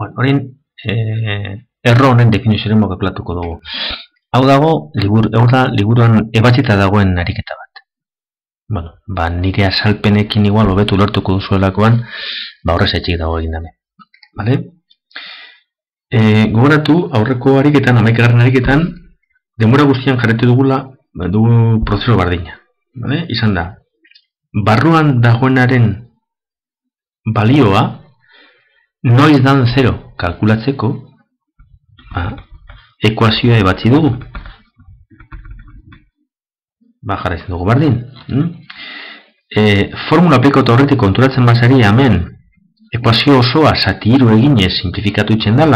Orain, erro honen definizioaren mokaplatuko dugu. Hau dago, liburuan ebatzita dagoen ariketa bat. Nire azalpenekin igual hobetu lortuko duzuelakoan, horrez etxik dago egin dame. Vale? Gogoratu, aurreko ariketan, 11. ariketan, denbora guztian jarretu dugula, dugu prozeso bardina. Vale? Izan da, barruan dagoenaren balioa, noiz dan 0 kalkulatzeko, ekuazioa ebatzi dugu. Jarraitzen dugu bardin. Formula peko eta horretik konturatzen bazari hemen ekuazio osoa zati 3 eginez simplifikatu itzen dela.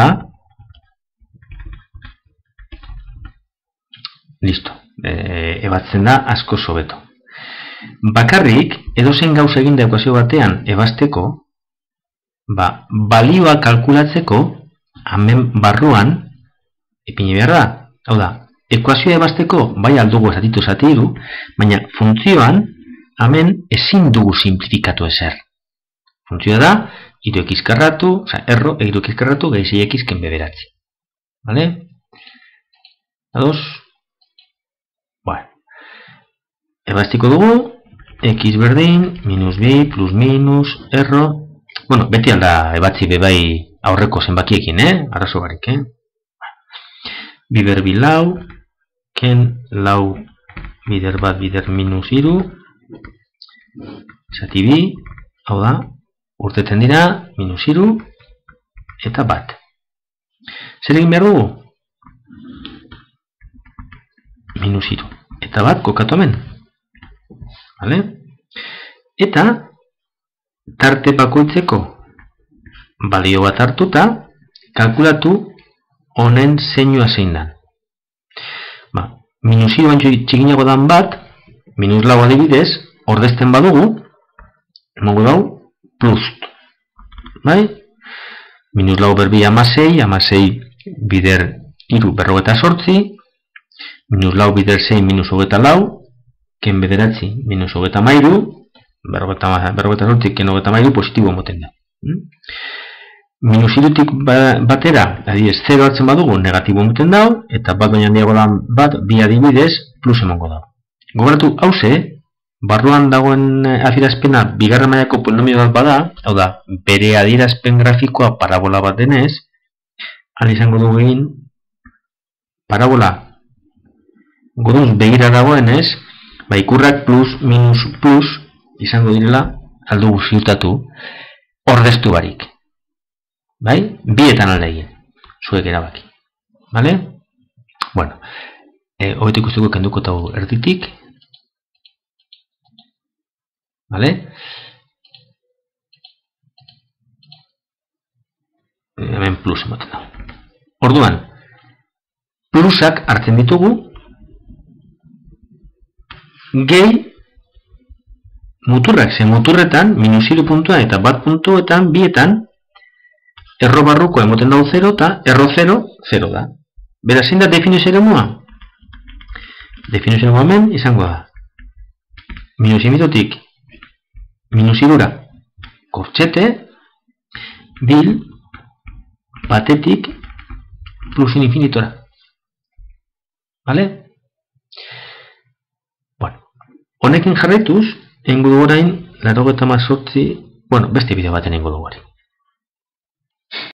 Listo. Ebatzen da asko sobeto. Bakarrik, edozein gauza egin da ekuazio batean ebazteko, balioa kalkulatzeko hemen barruan ipini behar da. Hau da, ekuazioa ebazteko bai aldugu zatitu zati 3, baina funtzioan hemen ezin dugu simplifikatu ezer. Funtzioa da, 3x karratu, erro, 3x karratu, gehi 6x kenbe beratzi. Vale? Ados? Ebaztiko dugu, x berdin, minus b, plus minus, erro. Beti alda ebatzi bebai aurreko zenbakiekin, arazo barik, bider bi lau, ken lau bider bat bider minus 3, zati bi, hau da, urteten dira, minus 3, eta bat. Zer egin behar dugu? Minus 3, eta bat kokatu hemen. Vale? Eta, tarte bakoitzeko balio bat hartuta, kalkulatu honen zeinua zein dan. Minus 3 baino txikinago dan bat, minus lau adibidez, ordezten badugu, emango dau, plus. Minus lau berbi 16, 16 bider 3 48, minus lau bider 6 minus 24, ken bederatzi minus 33, 48 ken 33 positibo moten da. Minus 3tik batera, adibidez 0 hartzen badugu, negatibo moten da, eta bat baina handiago da bat, bi adibidez, plus emango da. Gogoratu, hauze, barruan dagoen adierazpena bigarren mailako polinomio bat bada, hau da, bere adierazpen grafikoa parabola bat denez, izango dugu egin, parabola goduz begira dagoenez, ikurrak plus, minus, plus, izango direla, aldugu ziutatu, ordeztu barik. Bietan alde egin, zuek erabaki. Vale? Hobetu ikusteko kenduko eta erditik. Vale? Hemen plus ematen da. Orduan, plusak hartzen ditugu, gehi muturrak, ze muturretan, minus 3 puntuan eta bat puntuetan, bietan, erro barruko emoten dau 0 eta erro 0, 0 da. Beraz, zein da definizio eremua? Definizio eremua hemen izango da. Minus infinitik, minus 3 kortxete, bil, batetik, plus infinitora. Vale? Honekin jarraituz, egingo dugu orain, 98, beste bideo baten egingo dugu.